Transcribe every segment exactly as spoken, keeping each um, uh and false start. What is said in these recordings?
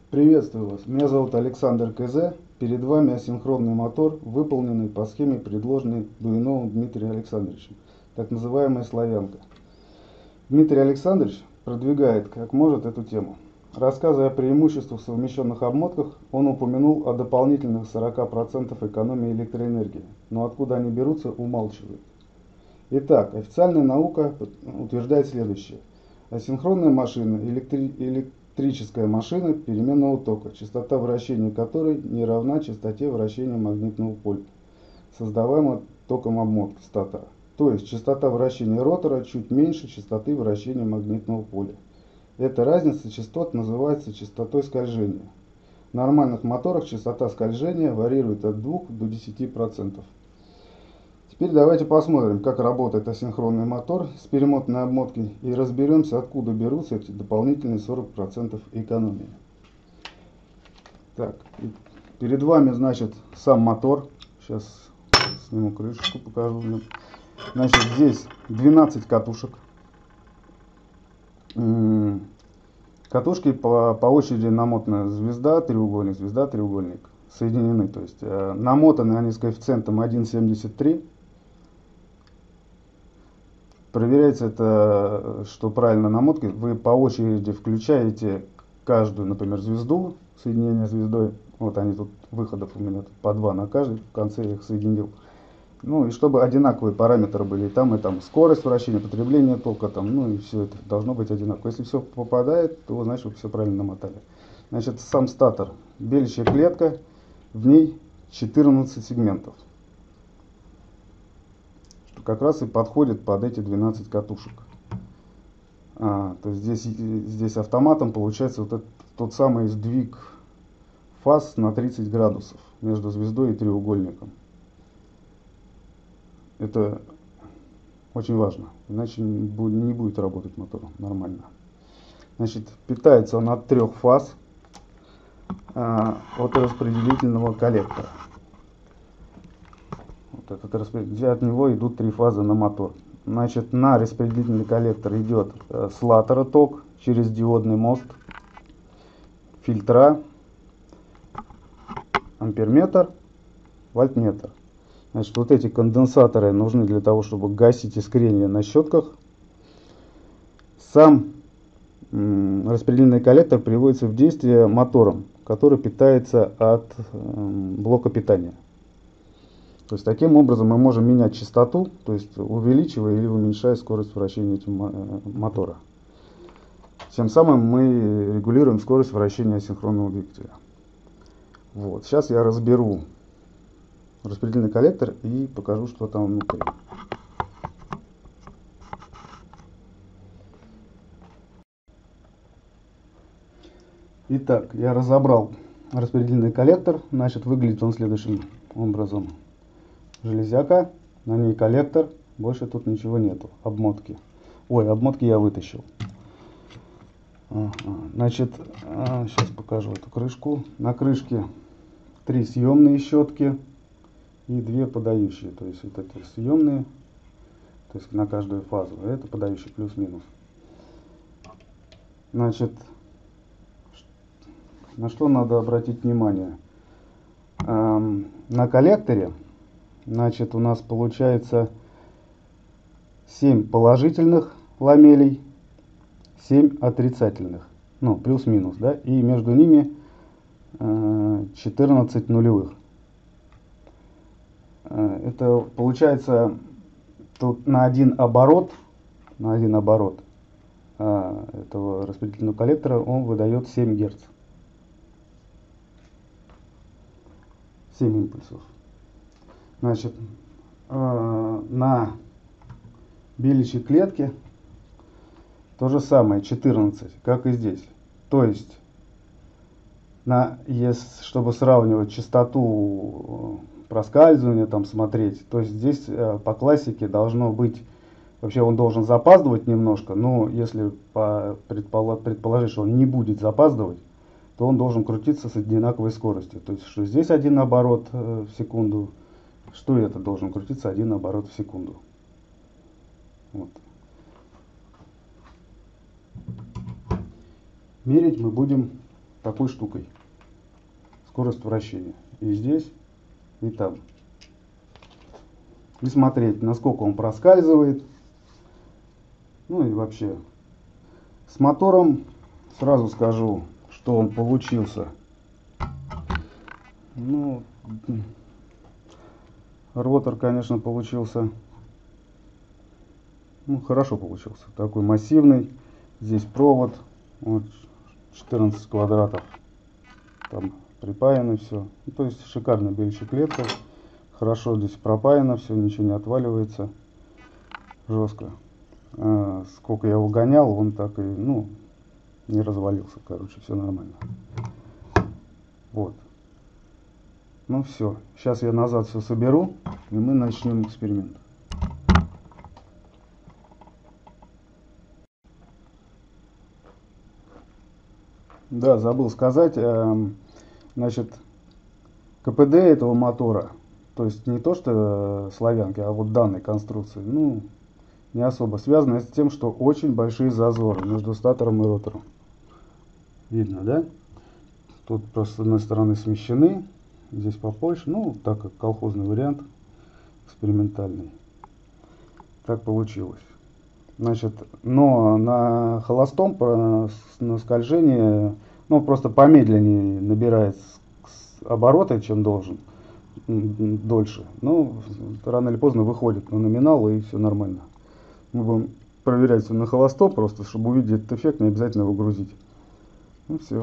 Приветствую вас, меня зовут Александр КЗ. Перед вами асинхронный мотор, выполненный по схеме, предложенной Дуиновым Дмитрием Александровичем, так называемая славянка. Дмитрий Александрович продвигает как может эту тему. Рассказывая о преимуществах совмещенных обмотках, он упомянул о дополнительных сорока процентах экономии электроэнергии, но откуда они берутся, умалчивает. Итак, официальная наука утверждает следующее. Асинхронная машина, электри... электрическая машина переменного тока, частота вращения которой не равна частоте вращения магнитного поля, создаваемого током обмотки статора. То есть частота вращения ротора чуть меньше частоты вращения магнитного поля. Эта разница частот называется частотой скольжения. В нормальных моторах частота скольжения варьирует от двух до десяти процентов. Теперь давайте посмотрим, как работает асинхронный мотор с перемотанной обмоткой и разберемся, откуда берутся эти дополнительные сорок процентов экономии. Так, перед вами, значит, сам мотор. Сейчас сниму крышку, покажу. Значит, здесь двенадцать катушек. Катушки по, по очереди намотаны звезда, треугольник, звезда, треугольник. Соединены, то есть э, намотаны они с коэффициентом один целых семьдесят три. Проверяется это, что правильно намотки. Вы по очереди включаете каждую, например, звезду, соединение звездой. Вот они тут, выходов у меня тут по два на каждый, в конце я их соединил. Ну и чтобы одинаковые параметры были и там, и там. Скорость вращения, потребление тока, там, ну и все это должно быть одинаково. Если все попадает, то значит вы все правильно намотали. Значит, сам статор, беличья клетка, в ней четырнадцать сегментов. Что как раз и подходит под эти двенадцать катушек. А, то есть здесь, здесь автоматом получается вот этот, тот самый сдвиг фаз на тридцать градусов между звездой и треугольником. Это очень важно, иначе не будет работать мотор нормально. Значит, питается он от трех фаз а, от распределительного коллектора. Вот этот распределитель, от него идут три фазы на мотор. Значит, на распределительный коллектор идет э, с латера ток через диодный мост, фильтра, амперметр, вольтметр. Значит, вот эти конденсаторы нужны для того, чтобы гасить искрение на щетках. Сам м, распределительный коллектор приводится в действие мотором, который питается от м, блока питания. То есть таким образом мы можем менять частоту, то есть увеличивая или уменьшая скорость вращения этого мотора. Тем самым мы регулируем скорость вращения асинхронного двигателя. Вот. Сейчас я разберу распределительный коллектор и покажу, что там внутри. Итак, я разобрал распределительный коллектор. Значит, выглядит он следующим образом. Железяка, на ней коллектор, больше тут ничего нету. Обмотки. Ой, обмотки я вытащил. Ага. Значит, сейчас покажу эту крышку. На крышке три съемные щетки и две подающие. То есть вот эти съемные, то есть на каждую фазу. А это подающий плюс-минус. Значит, на что надо обратить внимание? Эм, на коллекторе, значит, у нас получается семь положительных ламелей, семь отрицательных, ну, плюс-минус, да, и между ними э, четырнадцать нулевых. Э, это получается тут на один оборот, на один оборот э, этого распределительного коллектора он выдает семь герц. семь импульсов. Значит, э, на беличьей клетке то же самое, четырнадцать, как и здесь. То есть, на, если, чтобы сравнивать частоту проскальзывания, там смотреть, то есть здесь э, по классике должно быть, вообще он должен запаздывать немножко, но если по, предположить, предположить, что он не будет запаздывать, то он должен крутиться с одинаковой скоростью. То есть, что здесь один оборот э, в секунду, что это должен крутиться один оборот в секунду. Вот. Мерить мы будем такой штукой. Скорость вращения. И здесь, и там. И смотреть, насколько он проскальзывает. Ну и вообще. С мотором сразу скажу, что он получился. Ну, ротор, конечно, получился. Ну, хорошо получился. Такой массивный. Здесь провод. Вот, четырнадцать квадратов. Там припаяно все. Ну, то есть шикарная беличья клетка. Хорошо здесь пропаяно все, ничего не отваливается. Жестко. А, сколько я его гонял, он так и, ну, не развалился. Короче, все нормально. Вот. Ну все. Сейчас я назад все соберу, и мы начнем эксперимент. Да, забыл сказать, значит, КПД этого мотора, то есть не то что славянки, а вот данной конструкции, ну, не особо связано с тем, что очень большие зазоры между статором и ротором. Видно, да? Тут просто с одной стороны смещены, здесь побольше, ну, так как колхозный вариант, экспериментальный. Так получилось. Значит, но на холостом на скольжении, ну, просто помедленнее набирает обороты, чем должен, дольше. Ну, рано или поздно выходит на номинал, и все нормально. Мы будем проверять все на холостом, просто, чтобы увидеть этот эффект, не обязательно его грузить. Ну, все.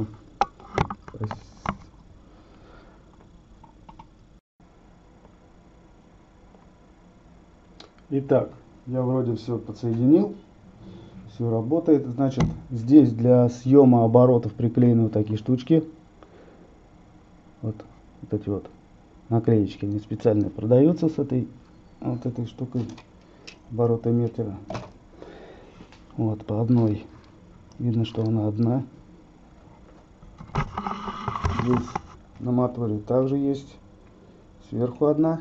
Итак, я вроде все подсоединил, все работает. Значит, здесь для съема оборотов приклеены вот такие штучки. Вот, вот эти вот наклеечки, они специально продаются с этой вот этой штукой оборотометра. Вот по одной. Видно, что она одна. Здесь на моторе также есть. Сверху одна.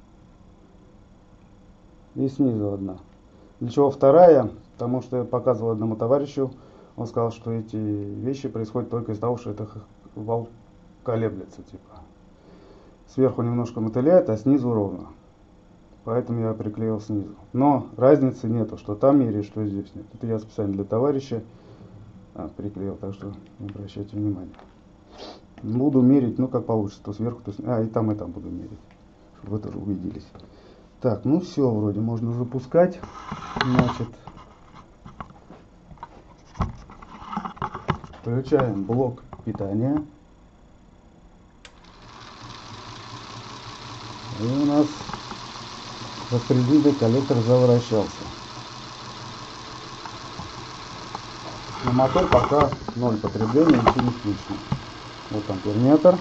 И снизу одна. Для чего вторая? Потому что я показывал одному товарищу, он сказал, что эти вещи происходят только из-за того, что это вал колеблется, типа. Сверху немножко мотыляет, а снизу ровно. Поэтому я приклеил снизу. Но разницы нету, что там меряет, что здесь нет. Это я специально для товарища а, приклеил, так что не обращайте внимания. Буду мерить, ну как получится, то сверху, то снизу. А, и там, и там буду мерить. Чтобы вы тоже убедились. Так, ну все, вроде можно запускать. Значит, включаем блок питания. И у нас распределительный коллектор завращался. На мотор пока ноль потребления, ничего не включено. Вот амперметр.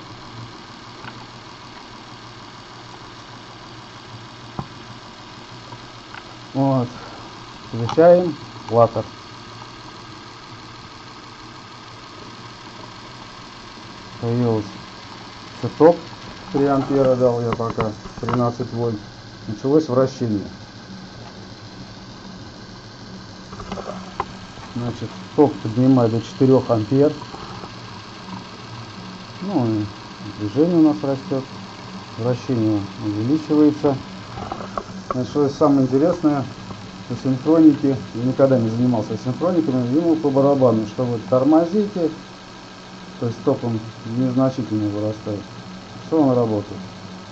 Вот. Включаем латер. Появился цветок. три ампера дал я пока. тринадцать вольт. Началось вращение. Значит, ток поднимаю до четырёх ампер. Ну и движение у нас растет. Вращение увеличивается. Значит, что самое интересное, что синхроники, я никогда не занимался синхрониками, ему по барабану, что вы тормозите, то есть ток он незначительно вырастает. Что он работает?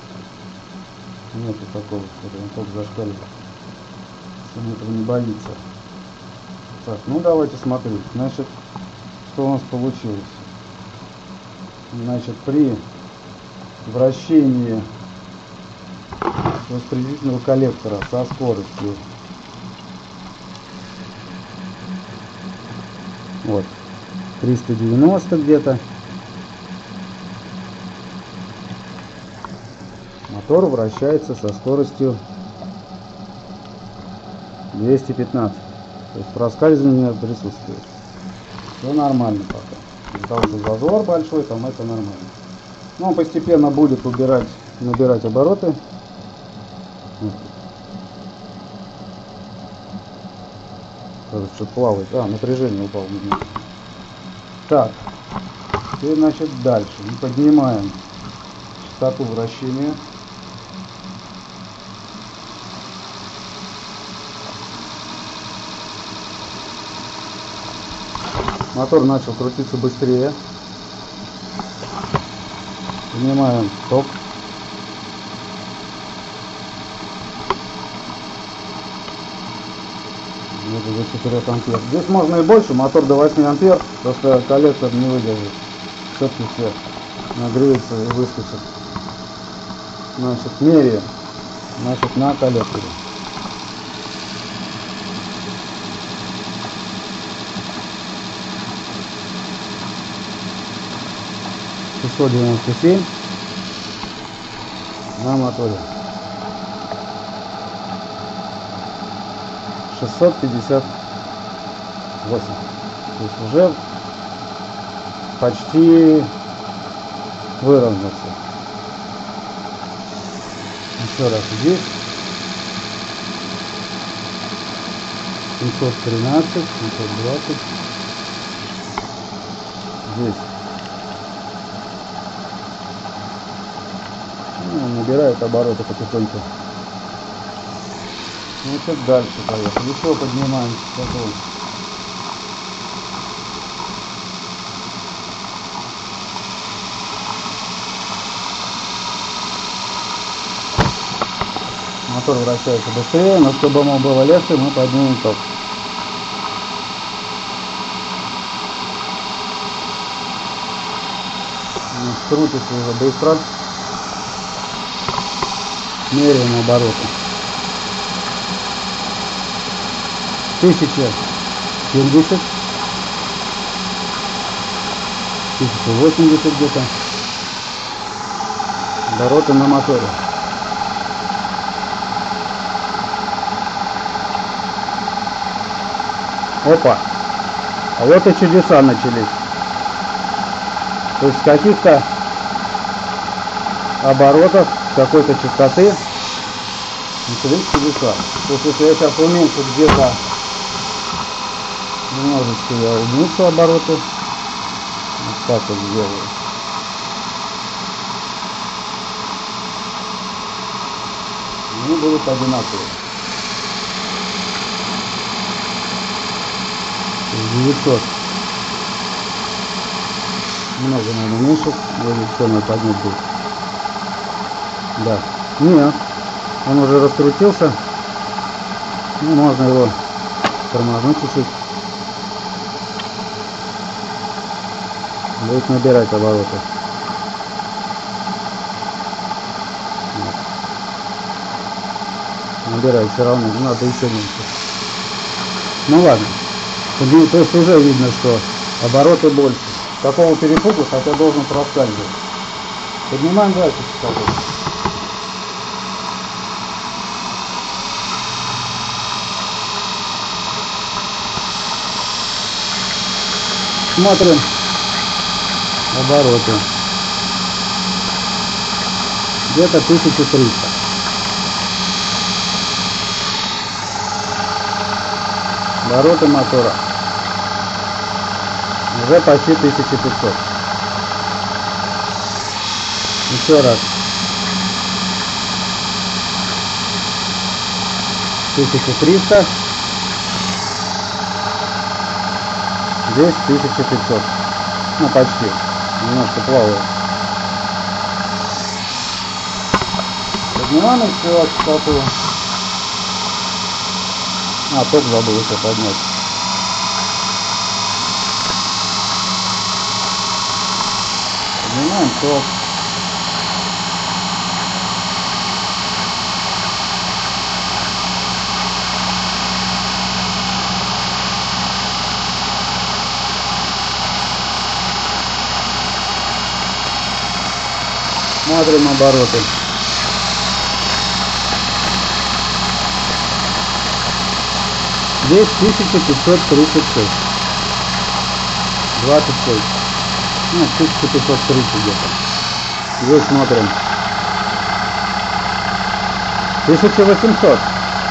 Нету такого, что он ток зашкаливает. Он этого не боится. Так, ну давайте смотреть. Значит, что у нас получилось? Значит, при вращении распределительного коллектора со скоростью вот триста девяносто где-то мотор вращается со скоростью двести пятнадцать, то есть проскальзывание присутствует. Все нормально пока. Из-за того, что зазор большой, там это нормально. Но он постепенно будет убирать, набирать обороты. Что-то плавает. А, напряжение упало. Так. Теперь, значит, дальше мы поднимаем частоту вращения. Мотор начал крутиться быстрее. Поднимаем ток. Это до четырёх ампер. Здесь можно и больше, мотор до восьми ампер, просто коллектор не выдержит. Все-таки все нагреется и выскочит. Значит, меряем. Значит, на коллекторе. шестьсот девяносто семь на моторе. шестьсот пятьдесят восемь. То есть уже почти выровнялся. Еще раз здесь. семьсот тринадцать, семьсот двадцать. Здесь. Ну, набирает обороты потихоньку. Значит, дальше поехали. Еще поднимаем частоту. Мотор вращается быстрее, но чтобы ему было легче, мы поднимем ток. Крутится уже быстро. Меряем обороты. тысяча семьдесят, тысяча восемьдесят где-то. Обороты на моторе. Опа! А вот и чудеса начались. То есть с каких-то оборотов, с какой-то частоты начались чудеса. То есть если я сейчас уменьшу где-то, немножечко я уменьшу обороты. Вот так вот сделаю. Они будут одинаковые. девятьсот. Много, наверное, меньше. Вроде все надо поднять будет. Да. Нет. Он уже раскрутился. Ну, можно его тормознуть чуть-чуть. Будет набирать обороты. Вот. Набирает все равно. Надо еще меньше. Ну ладно. То есть уже видно, что обороты больше. Такого перепугу, хотя должен проскальзывать. Поднимаем дальше частоту. Смотрим обороты. Где-то тысяча триста. Обороты мотора. Уже почти тысяча пятьсот. Еще раз. тысяча триста. Здесь тысяча пятьсот. Ну почти. Немножко плавает. Поднимаем еще частоту. А, ток забыл еще поднять. Поднимаем ток. Смотрим обороты. Здесь тысяча пятьсот тридцать шесть. двадцать шесть. Ну, тысяча пятьсот тридцать где-то. Здесь смотрим. тысяча восемьсот.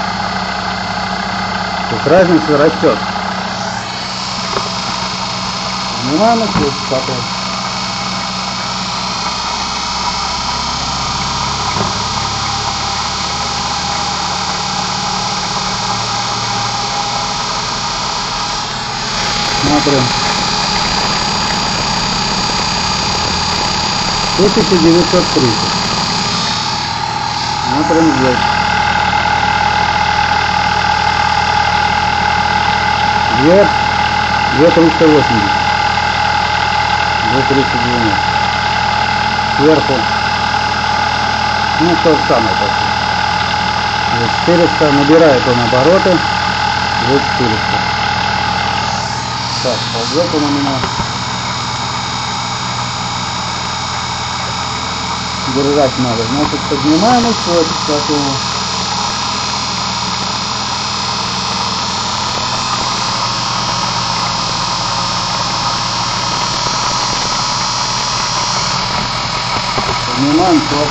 То есть разница растет. Снимаем эту частоту. Смотрим. тысяча девятьсот тридцать. Смотрим здесь. Две, две триста восемьдесят. Две триста девяносто. Сверху. Ну, то же самое почти. четыреста, набирает он обороты. Вот четыреста. Так, ползет он у меня. Держать надо. Значит, поднимаем еще частоту. Поднимаем ток.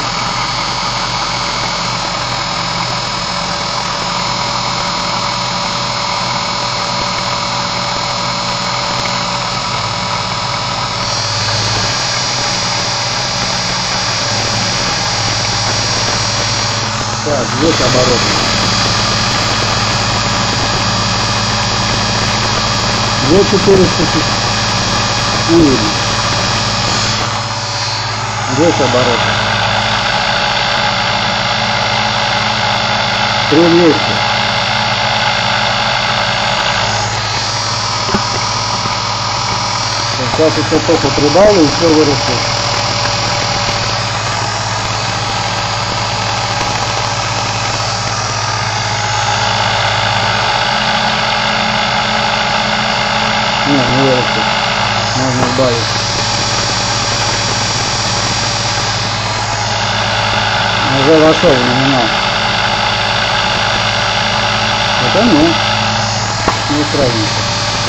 Так, здесь оборот. две четыреста четыре. Здесь оборот. три двести. Сейчас еще только прибавлю и все вырастет. Не, не вырастет. Можно убавить. Уже вошел в номинал. Это нет. Не сравнится.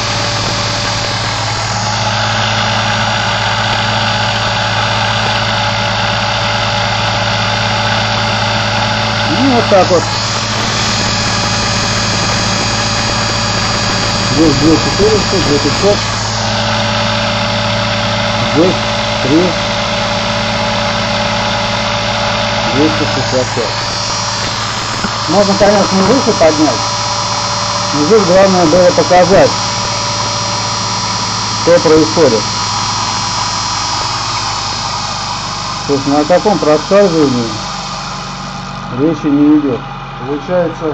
Ну вот так вот. Здесь две четыреста, две пятьсот. Здесь три двести шестьдесят пять. Можно, конечно, выше поднять, но здесь главное было показать, что происходит. То есть ни о каком проскальзывании речи не идет. Получается,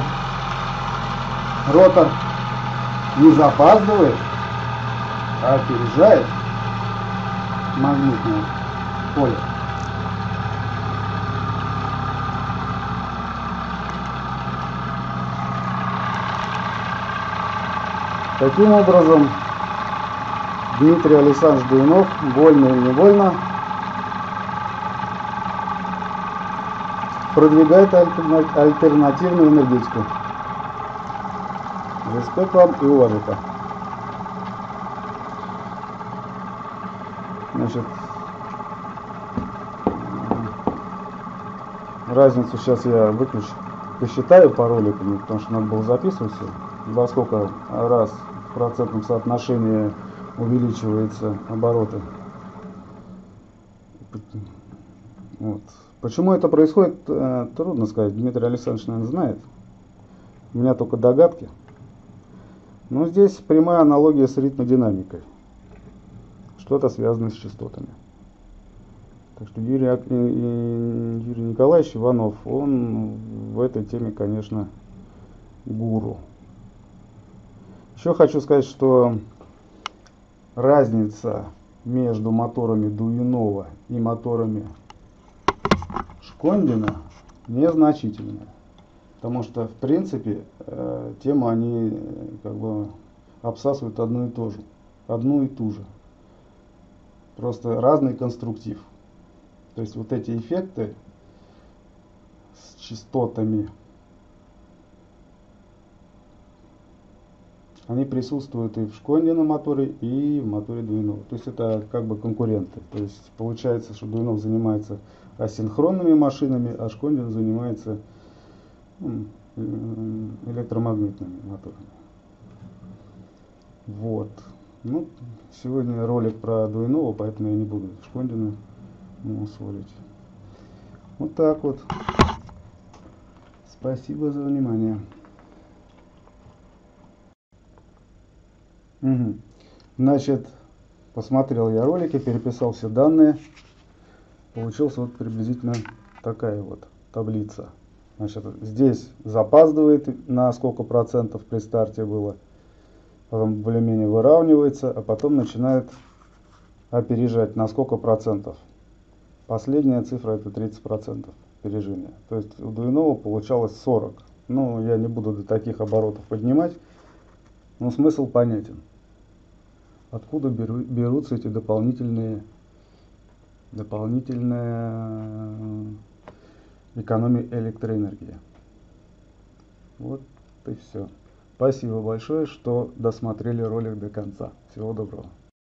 ротор не запаздывает, а опережает магнитное поле. Таким образом, Дмитрий Александрович Дуинов, вольно или невольно, продвигает альтернативную энергетику. Респект вам и уважуха. Значит, разницу сейчас я выключу, посчитаю по роликам, потому что надо было записывать все. Во сколько раз в процентном соотношении увеличиваются обороты. Вот. Почему это происходит, трудно сказать. Дмитрий Александрович, наверное, знает. У меня только догадки. Но здесь прямая аналогия с ритмодинамикой. Что-то связано с частотами. Так что Юрий, Юрий Николаевич Иванов, он в этой теме, конечно, гуру. Еще хочу сказать, что разница между моторами Дуинова и моторами Шкондина незначительная. Потому что, в принципе, э, тему они как бы обсасывают одну и ту же. Одну и ту же. Просто разный конструктив. То есть вот эти эффекты с частотами, они присутствуют и в Шкондином моторе, и в моторе Дуинова. То есть это как бы конкуренты. То есть получается, что Дуинов занимается асинхронными машинами, а Шкондин занимается электромагнитными моторами. Вот. Ну, сегодня ролик про Дуинова, поэтому я не буду Шкондина мусолить. Вот так вот. Спасибо за внимание. Угу. Значит, посмотрел я ролики, переписал все данные. Получилась вот приблизительно такая вот таблица. Значит, здесь запаздывает на сколько процентов при старте было, потом более-менее выравнивается, а потом начинает опережать на сколько процентов. Последняя цифра это тридцать процентов опережения. То есть у двойного получалось сорок. Ну, я не буду до таких оборотов поднимать, но смысл понятен. Откуда беру, берутся эти дополнительные, дополнительная экономия электроэнергии. Вот и все. Спасибо большое, что досмотрели ролик до конца. Всего доброго.